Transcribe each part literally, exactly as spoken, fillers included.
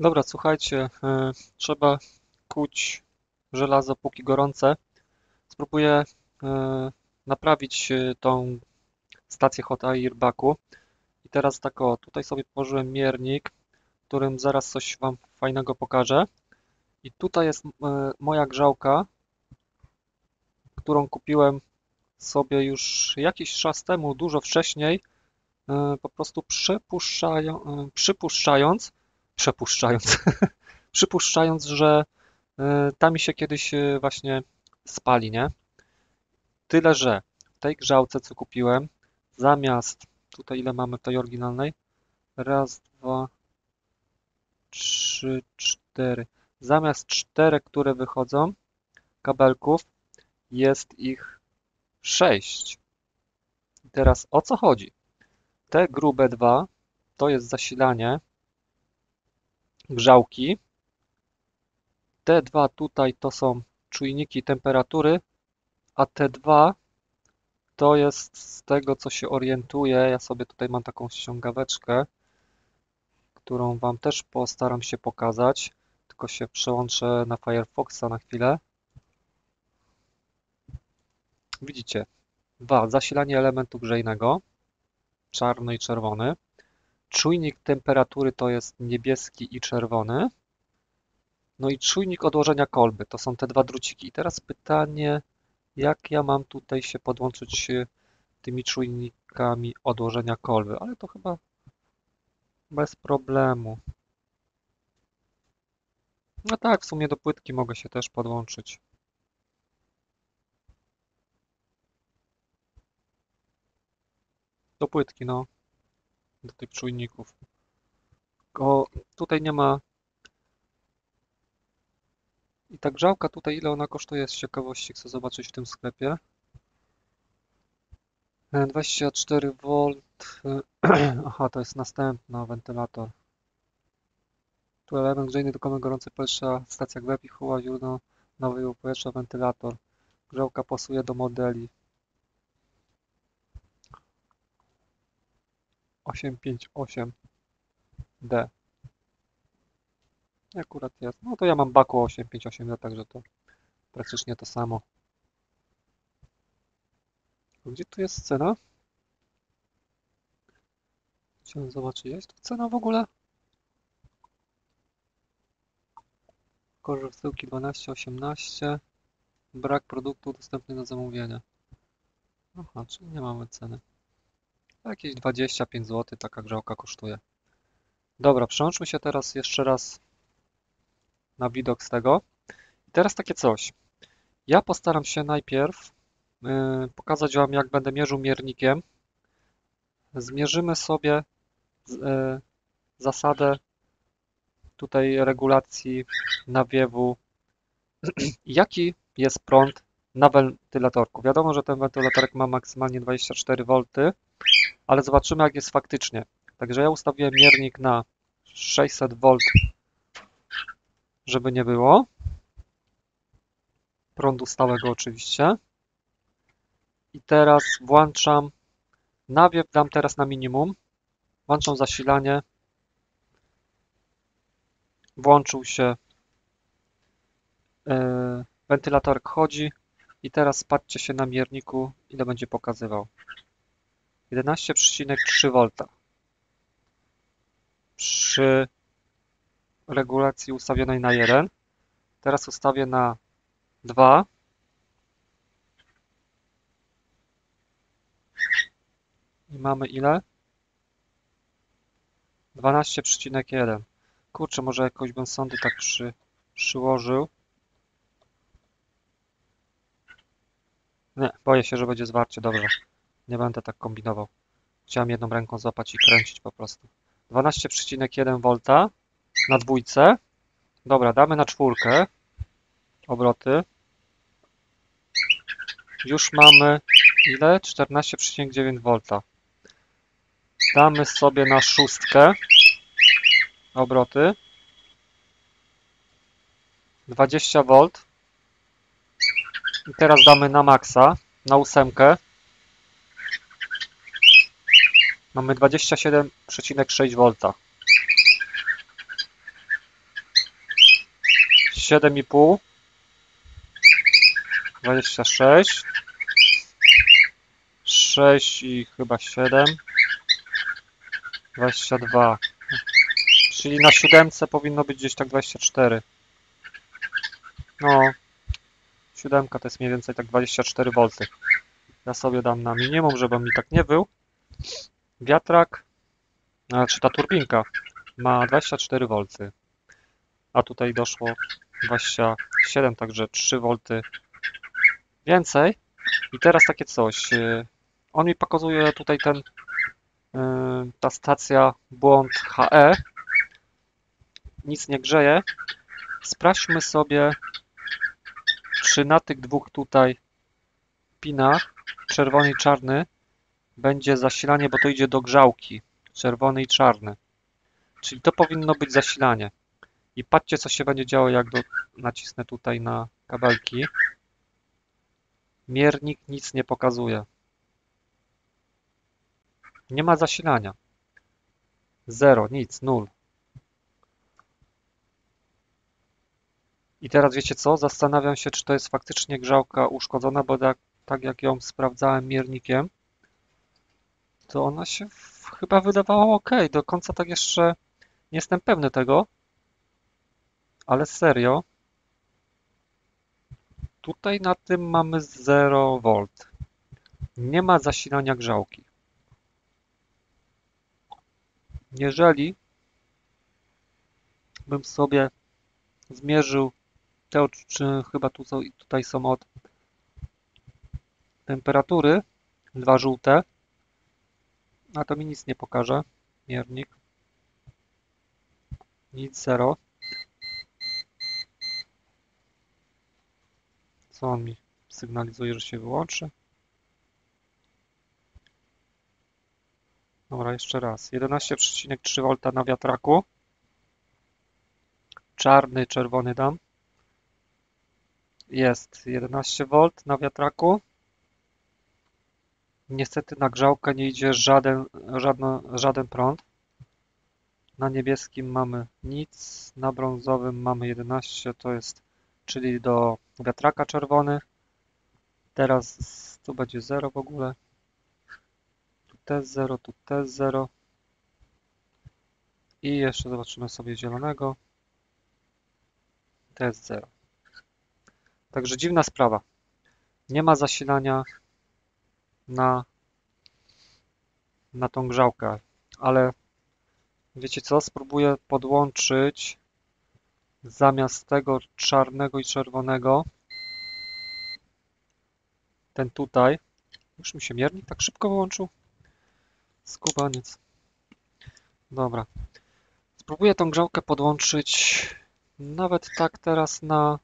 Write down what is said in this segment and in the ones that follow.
Dobra, słuchajcie, e, trzeba kuć żelazo póki gorące. Spróbuję e, naprawić e, tą stację hot air baku. I teraz tak o, tutaj sobie położyłem miernik, którym zaraz coś Wam fajnego pokażę. I tutaj jest e, moja grzałka, którą kupiłem sobie już jakiś czas temu, dużo wcześniej, e, po prostu przypuszczają, e, przypuszczając, przepuszczając, przypuszczając, że e, ta mi się kiedyś e, właśnie spali, nie? Tyle, że w tej grzałce, co kupiłem, zamiast, tutaj ile mamy w tej oryginalnej? Raz, dwa, trzy, cztery. Zamiast czterech, które wychodzą, kabelków, jest ich sześć. I teraz o co chodzi? Te grube dwa to jest zasilanie grzałki. Te dwa tutaj to są czujniki temperatury, a te dwa to jest z tego, co się orientuję. Ja sobie tutaj mam taką ściągaweczkę, którą Wam też postaram się pokazać. Tylko się przełączę na Firefoxa na chwilę. Widzicie, dwa, zasilanie elementu grzejnego, czarny i czerwony. Czujnik temperatury to jest niebieski i czerwony. No i czujnik odłożenia kolby, to są te dwa druciki. I teraz pytanie, jak ja mam tutaj się podłączyć tymi czujnikami odłożenia kolby, ale to chyba bez problemu. No tak, w sumie do płytki mogę się też podłączyć. Do płytki, no, do tych czujników. Tylko tutaj nie ma. I ta grzałka tutaj, ile ona kosztuje z ciekawości, chcę zobaczyć w tym sklepie. dwadzieścia cztery wolt. Aha, to jest następna, wentylator. Tu element grzejny do gorącej powietrza, stacja głębi, chuła, źródło nowego powietrza, wentylator. Grzałka pasuje do modeli. osiemset pięćdziesiąt osiem D. Akurat jest. No to ja mam baku osiemset pięćdziesiąt osiem D, także to praktycznie to samo. Gdzie tu jest cena? Chciałem zobaczyć, jest tu cena w ogóle? Korze wsyłki dwanaście osiemnaście. Brak produktu dostępny do zamówienia. Aha, czyli nie mamy ceny. Jakieś dwadzieścia pięć złotych taka grzałka kosztuje. Dobra, przełączmy się teraz jeszcze raz na widok z tego. I teraz takie coś. Ja postaram się najpierw yy, pokazać Wam, jak będę mierzył miernikiem. Zmierzymy sobie yy, zasadę tutaj regulacji nawiewu. Jaki jest prąd na wentylatorku? Wiadomo, że ten wentylatorek ma maksymalnie dwadzieścia cztery wolty, ale zobaczymy, jak jest faktycznie. Także ja ustawiłem miernik na sześćset wolt, żeby nie było. Prądu stałego oczywiście. I teraz włączam nawiew, dam teraz na minimum. Włączam zasilanie. Włączył się. Yy, wentylatorek chodzi. I teraz patrzcie się na mierniku, ile będzie pokazywał. jedenaście przecinek trzy wolta. Przy regulacji ustawionej na jeden. Teraz ustawię na dwa. I mamy ile? dwanaście przecinek jeden. Kurczę, może jakoś bym sondy tak przy, przyłożył. Nie, boję się, że będzie zwarcie. Dobrze, nie będę tak kombinował. Chciałem jedną ręką złapać i kręcić po prostu. dwanaście przecinek jeden wolta na dwójce. Dobra, damy na czwórkę obroty. Już mamy ile? czternaście przecinek dziewięć wolta. Damy sobie na szóstkę obroty. dwadzieścia wolt. I teraz damy na maksa, na ósemkę. Mamy dwadzieścia siedem przecinek sześć wolta. siedem i pół, dwadzieścia sześć, sześć i chyba siedem, dwadzieścia dwa, czyli na siódemce powinno być gdzieś tak dwadzieścia cztery. No, siódemka to jest mniej więcej tak dwadzieścia cztery V. Ja sobie dam na minimum, żeby mi tak nie był. Wiatrak, znaczy ta turbinka ma dwadzieścia cztery V, a tutaj doszło dwadzieścia siedem, także trzy V więcej. I teraz takie coś. On mi pokazuje tutaj ten, ta stacja błąd H E. Nic nie grzeje. Sprawdźmy sobie, czy na tych dwóch tutaj pinach, czerwony i czarny, będzie zasilanie, bo to idzie do grzałki. Czerwony i czarny. Czyli to powinno być zasilanie. I patrzcie, co się będzie działo, jak do, nacisnę tutaj na kabelki. Miernik nic nie pokazuje. Nie ma zasilania. Zero, nic, nul. I teraz wiecie co? Zastanawiam się, czy to jest faktycznie grzałka uszkodzona, bo tak, tak jak ją sprawdzałem miernikiem, to ona się w, chyba wydawała ok. Do końca tak jeszcze nie jestem pewny tego, ale serio. Tutaj na tym mamy zero V. Nie ma zasilania grzałki. Jeżeli bym sobie zmierzył te, czy chyba tu są, tutaj są od temperatury, dwa żółte, a to mi nic nie pokaże, miernik, nic, zero. Co on mi sygnalizuje, że się wyłączy? Dobra, jeszcze raz, jedenaście przecinek trzy V na wiatraku, czarny, czerwony dam, jest jedenaście V na wiatraku. Niestety na grzałkę nie idzie żaden, żadno, żaden prąd. Na niebieskim mamy nic, na brązowym mamy jedenaście, to jest, czyli do wiatraka czerwony. Teraz tu będzie zero w ogóle. Tu też zero, tu też zero. I jeszcze zobaczymy sobie zielonego. To jest zero. Także dziwna sprawa. Nie ma zasilania na, na tą grzałkę, ale wiecie co? Spróbuję podłączyć zamiast tego czarnego i czerwonego ten tutaj. Już mi się miernik tak szybko wyłączył. Skubaniec. Dobra. Spróbuję tą grzałkę podłączyć nawet tak teraz na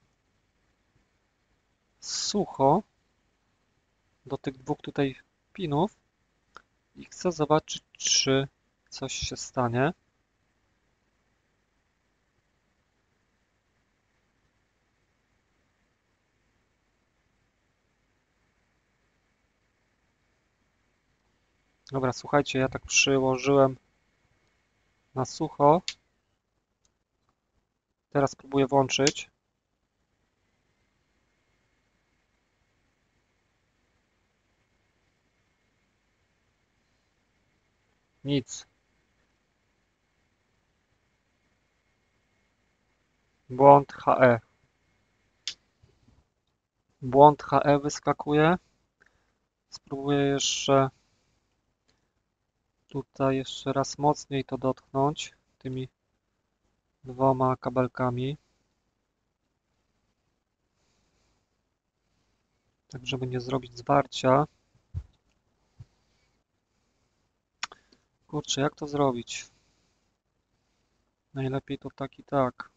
sucho do tych dwóch tutaj pinów i chcę zobaczyć, czy coś się stanie. Dobra, słuchajcie, ja tak przyłożyłem na sucho. Teraz spróbuję włączyć. Nic. Błąd H E. Błąd H E wyskakuje. Spróbuję jeszcze tutaj jeszcze raz mocniej to dotknąć tymi dwoma kabelkami. Tak, żeby nie zrobić zwarcia. Kurczę, jak to zrobić? Najlepiej to tak i tak.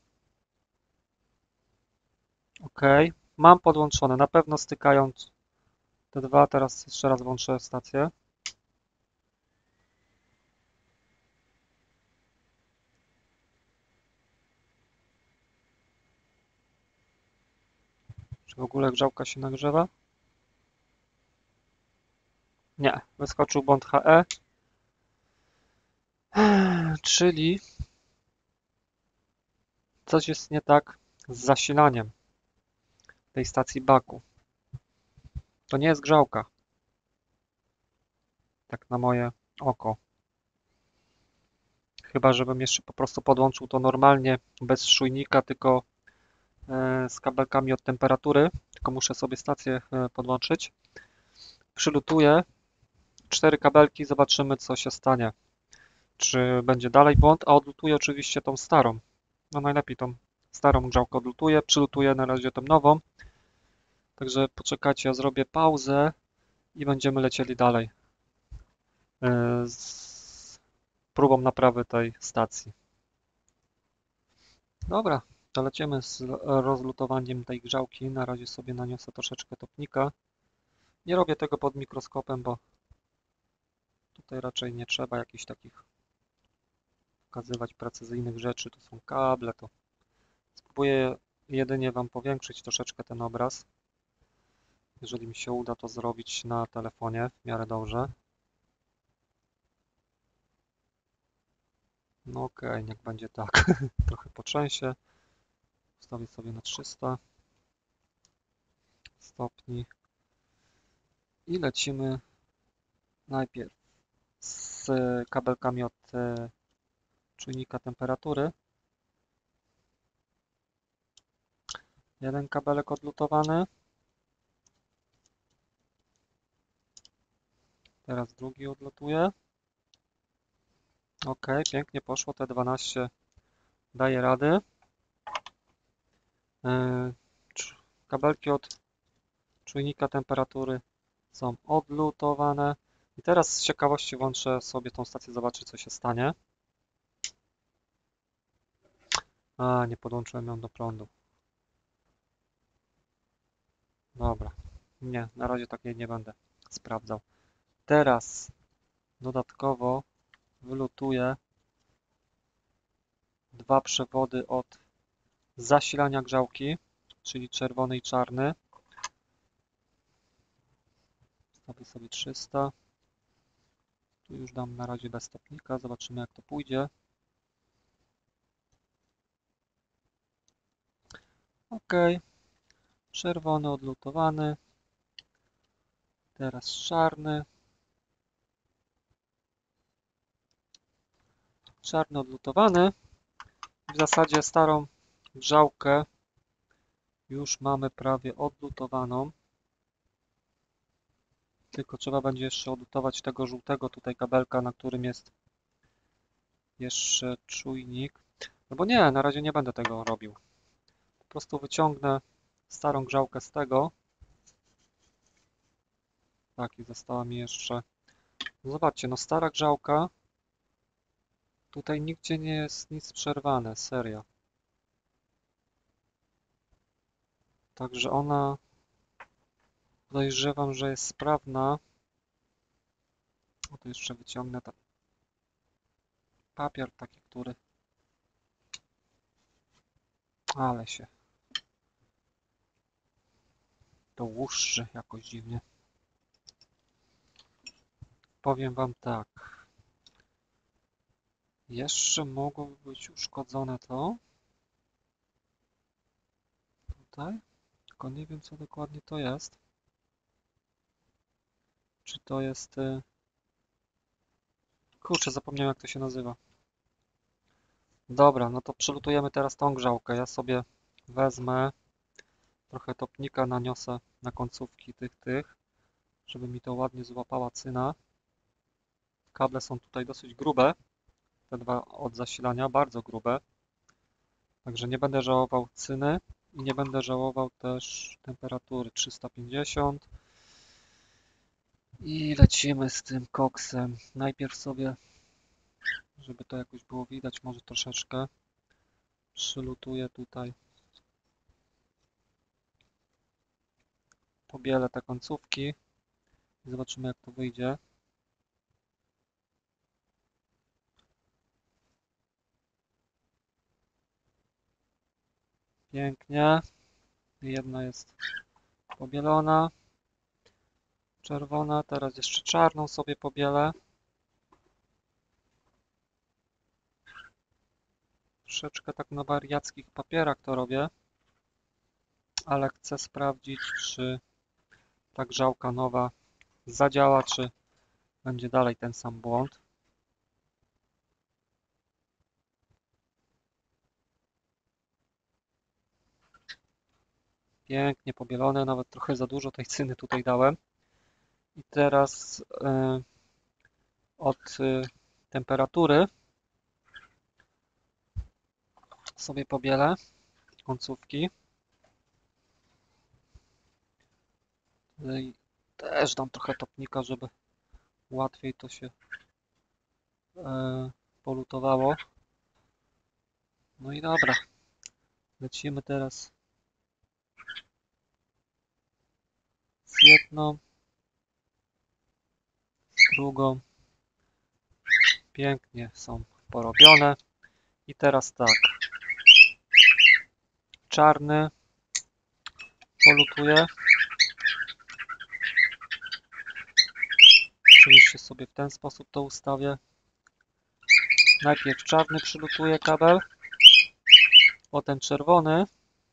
OK. Mam podłączone. Na pewno stykając te dwa. Teraz jeszcze raz włączę stację. Czy w ogóle grzałka się nagrzewa? Nie. Wyskoczył błąd H E. Czyli coś jest nie tak z zasilaniem tej stacji baku. To nie jest grzałka. Tak na moje oko. Chyba żebym jeszcze po prostu podłączył to normalnie, bez czujnika, tylko e, z kabelkami od temperatury. Tylko muszę sobie stację e, podłączyć. Przylutuję cztery kabelki, zobaczymy co się stanie. Czy będzie dalej błąd, a odlutuję oczywiście tą starą. No najlepiej tą starą grzałkę odlutuję, przylutuję na razie tą nową. Także poczekajcie, ja zrobię pauzę i będziemy lecieli dalej e, z próbą naprawy tej stacji. Dobra, to lecimy z rozlutowaniem tej grzałki. Na razie sobie naniosę troszeczkę topnika. Nie robię tego pod mikroskopem, bo tutaj raczej nie trzeba jakichś takich pokazywać precyzyjnych rzeczy. To są kable, to spróbuję jedynie Wam powiększyć troszeczkę ten obraz. Jeżeli mi się uda to zrobić na telefonie w miarę dobrze. No okej, okay, niech będzie tak. Trochę potrzęsie. Ustawię sobie na trzysta stopni. I lecimy najpierw z kabelkami od czujnika temperatury. Jeden kabelek odlutowany. Teraz drugi odlutuję. Ok, pięknie poszło. Te dwanaście daje rady. Kabelki od czujnika temperatury są odlutowane. I teraz z ciekawości włączę sobie tą stację, zobaczę co się stanie. A, nie podłączyłem ją do prądu. Dobra, nie, na razie takiej nie będę sprawdzał. Teraz dodatkowo wylutuję dwa przewody od zasilania grzałki, czyli czerwony i czarny. Stawię sobie trzysta. Tu już dam na razie bez stopnika, zobaczymy jak to pójdzie. Ok, czerwony odlutowany. Teraz czarny. Czarny odlutowany. W zasadzie starą grzałkę już mamy prawie odlutowaną. Tylko trzeba będzie jeszcze odlutować tego żółtego tutaj kabelka, na którym jest jeszcze czujnik. No bo nie, na razie nie będę tego robił. Po prostu wyciągnę starą grzałkę z tego. Tak, i została mi jeszcze... No zobaczcie, no stara grzałka. Tutaj nigdzie nie jest nic przerwane, serio. Także ona... Podejrzewam, że jest sprawna. O, tu jeszcze wyciągnę ten papier taki, który... Ale się... To łuszczy jakoś dziwnie. Powiem Wam tak. Jeszcze mogłoby być uszkodzone to. Tutaj. Tylko nie wiem, co dokładnie to jest. Czy to jest... Kurczę, zapomniałem jak to się nazywa. Dobra, no to przylutujemy teraz tą grzałkę. Ja sobie wezmę trochę topnika, naniosę na końcówki tych, tych, żeby mi to ładnie złapała cyna. Kable są tutaj dosyć grube, te dwa od zasilania, bardzo grube. Także nie będę żałował cyny i nie będę żałował też temperatury trzysta pięćdziesiąt. I lecimy z tym koksem. Najpierw sobie, żeby to jakoś było widać, może troszeczkę przylutuję tutaj. Pobielę te końcówki i zobaczymy jak to wyjdzie. Pięknie. Jedna jest pobielona. Czerwona. Teraz jeszcze czarną sobie pobielę. Troszeczkę tak na wariackich papierach to robię. ale chcę sprawdzić, czy ta grzałka nowa zadziała, czy będzie dalej ten sam błąd. Pięknie pobielone, nawet trochę za dużo tej cyny tutaj dałem. I teraz y, od y, temperatury sobie pobielę końcówki. I też dam trochę topnika, żeby łatwiej to się y, polutowało. No i dobra, lecimy teraz z jedną, z drugą. Pięknie są porobione. I teraz tak, czarny polutuję. Oczywiście sobie w ten sposób to ustawię. Najpierw czarny przylutuje kabel, potem czerwony.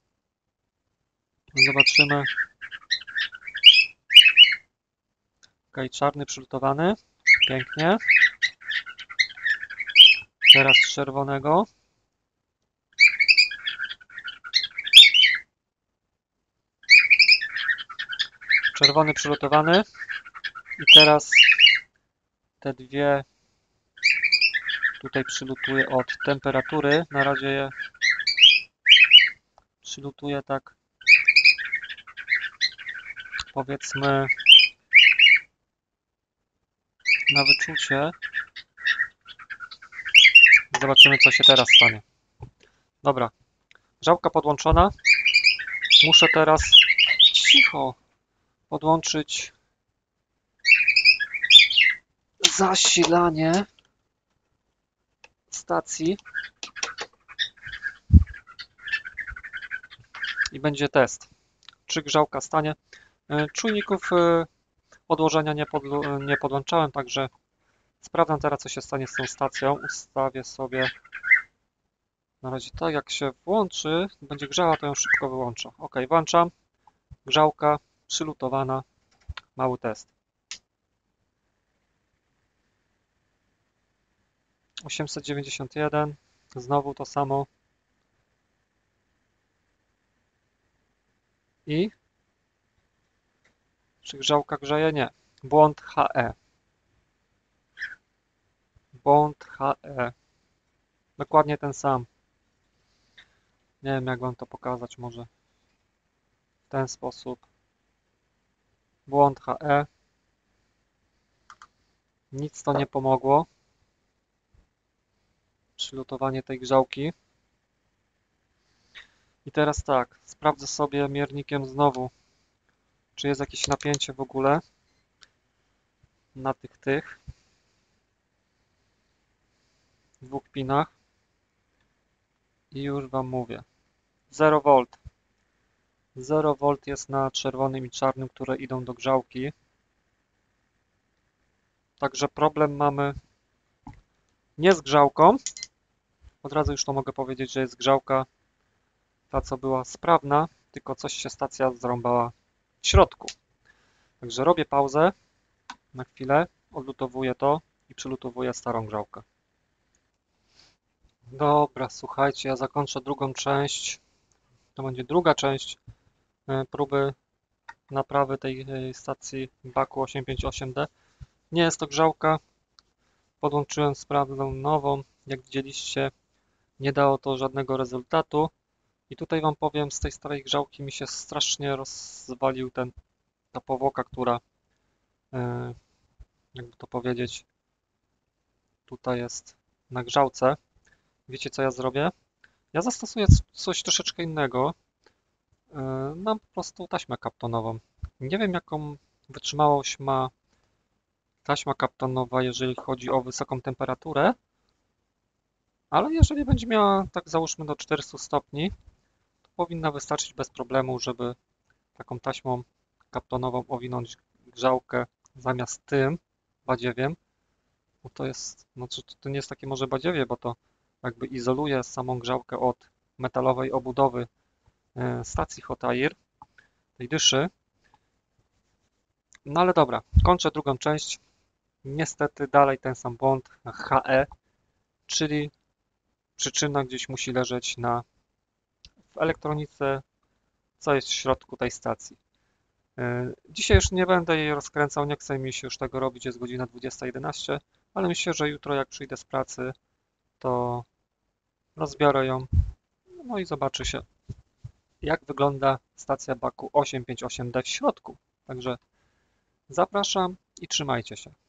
Zobaczymy. Ok, czarny przylutowany. Pięknie. Teraz z czerwonego. Czerwony przylutowany. I teraz te dwie tutaj przylutuję od temperatury. Na razie je przylutuję tak, powiedzmy, na wyczucie. Zobaczymy, co się teraz stanie. Dobra, grzałka podłączona. Muszę teraz cicho podłączyć zasilanie stacji i będzie test, czy grzałka stanie. Czujników podłożenia nie, podło nie podłączałem, także sprawdzam teraz, co się stanie z tą stacją. Ustawię sobie na razie tak, jak się włączy, będzie grzała, to ją szybko wyłączę. Ok, włączam. Grzałka przylutowana. Mały test. osiemset dziewięćdziesiąt jeden. Znowu to samo. I czy grzałka grzeje? Nie. Błąd H E. Błąd H E. Dokładnie ten sam. Nie wiem, jak wam to pokazać, może w ten sposób. Błąd H E. Nic to nie pomogło. Przylutowanie tej grzałki. I teraz tak, sprawdzę sobie miernikiem znowu, czy jest jakieś napięcie w ogóle na tych tych dwóch pinach. I już wam mówię. zero wolt. zero wolt jest na czerwonym i czarnym, które idą do grzałki. Także problem mamy nie z grzałką. Od razu już to mogę powiedzieć, że jest grzałka ta, co była sprawna, tylko coś się stacja zrąbała w środku. Także robię pauzę na chwilę, odlutowuję to i przylutowuję starą grzałkę. Dobra, słuchajcie, ja zakończę drugą część. To będzie druga część próby naprawy tej stacji Baku osiemset pięćdziesiąt osiem D. Nie jest to grzałka. Podłączyłem sprawną nową. Jak widzieliście, nie dało to żadnego rezultatu. I tutaj wam powiem, z tej starej grzałki mi się strasznie rozwalił ten, ta powłoka, która, jakby to powiedzieć, tutaj jest na grzałce. Wiecie, co ja zrobię? Ja zastosuję coś troszeczkę innego. Mam po prostu taśmę kaptonową. Nie wiem, jaką wytrzymałość ma taśma kaptonowa, jeżeli chodzi o wysoką temperaturę, ale jeżeli będzie miała, tak załóżmy, do czterystu stopni, to powinna wystarczyć bez problemu, żeby taką taśmą kaptonową owinąć grzałkę zamiast tym badziewiem. No to jest, znaczy to nie jest takie może badziewie, bo to jakby izoluje samą grzałkę od metalowej obudowy stacji Hot Air, tej dyszy. No ale dobra, kończę drugą część. Niestety dalej ten sam błąd H E, czyli przyczyna gdzieś musi leżeć na, w elektronice, co jest w środku tej stacji. Yy, Dzisiaj już nie będę jej rozkręcał, nie chcę mi się już tego robić, jest godzina dwudziesta jedenaście, ale myślę, że jutro jak przyjdę z pracy, to rozbiorę ją, no i zobaczy się, jak wygląda stacja baku osiemset pięćdziesiąt osiem D w środku. Także zapraszam i trzymajcie się.